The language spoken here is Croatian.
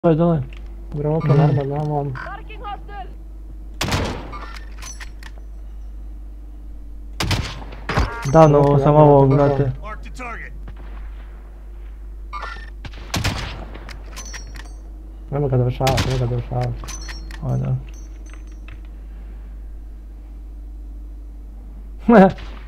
dole. Gremo po normalno, ovom. Davno sam ovo, brate. Nemo ga dovršavati, nemo ga dovršavati. Ajde.